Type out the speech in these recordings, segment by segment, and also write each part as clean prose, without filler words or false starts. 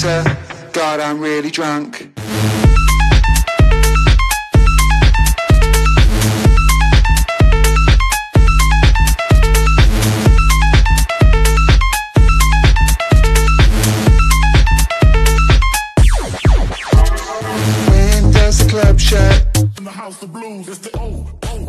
later. God, I'm really drunk. When does the club shut? In the house of blues, it's the O.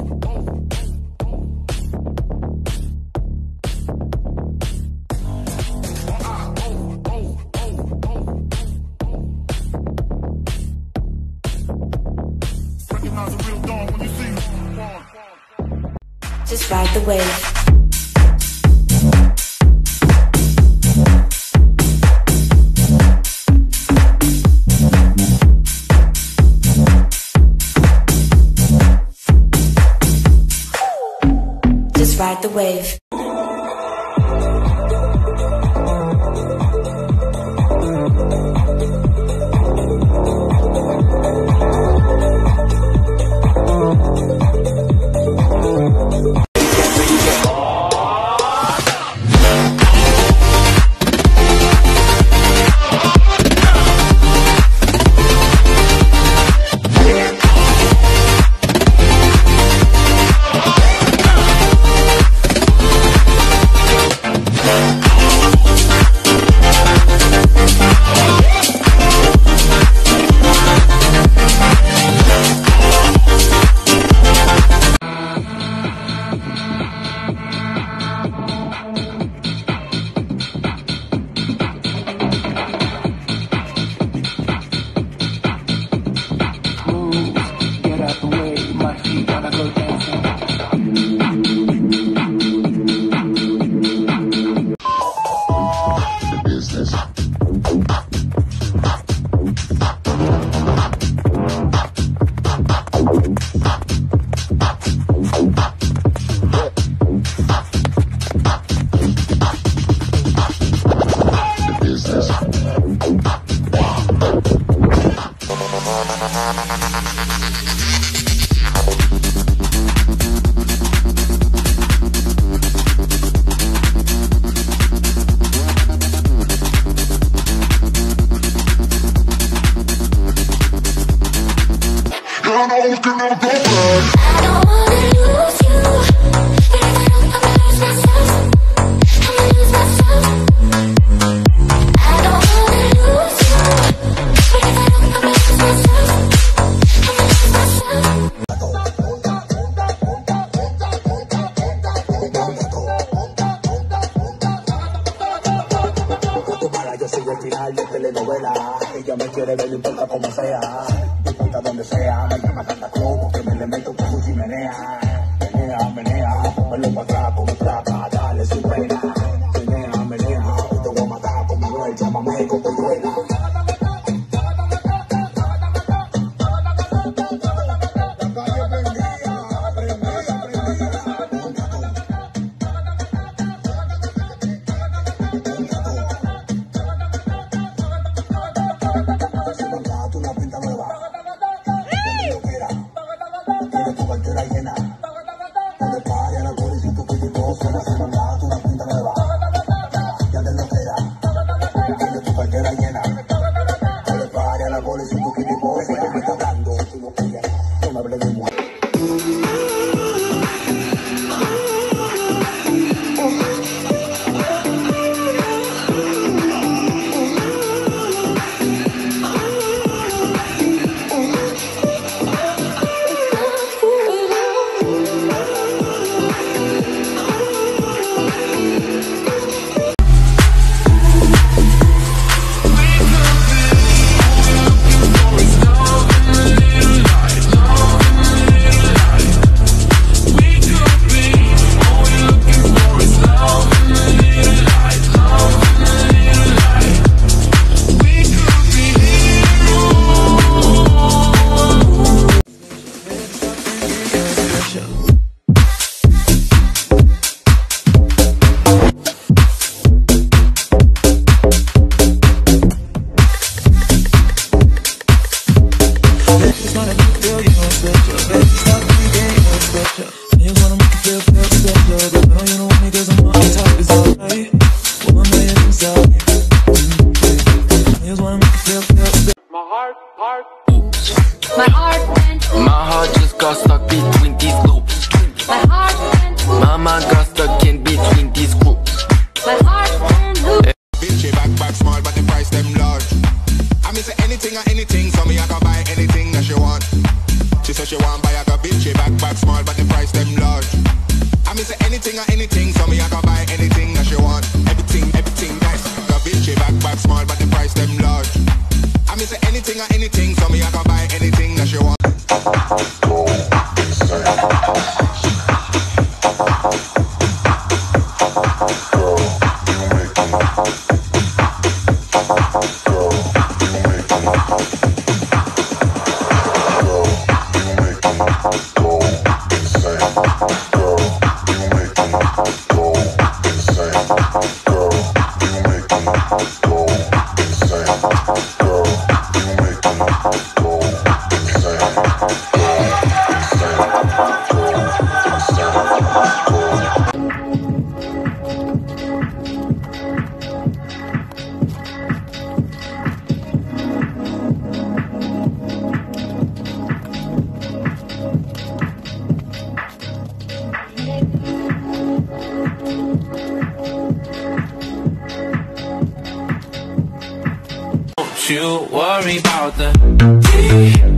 Recognize a real dawn when you see one. Just ride the wave. Just ride the wave. Yo soy el final de telenovela. Ella me quiere ver, no importa como sea. No importa donde sea, me llama tanta como que me le meto con su chimenea. Menea, menea, ponmelo para atrás con mi placa, dale sin pena. Menea, menea, te voy a matar con mi duel, llámame con tu duela. between these loops. My heart went boom. Mama got stuck in between these groups. My heart went boom. Bitch, back small, but the price them large. I mean, say anything or anything, so me I can buy anything that she want. She said she want buy a bitch, back small, but the price them large. I mean, say anything or anything, so me I can buy anything that she want. Everything nice. Got bitch, back small, but the price them large. I mean, say anything or anything, so me I can buy anything that she want. Don't you worry about the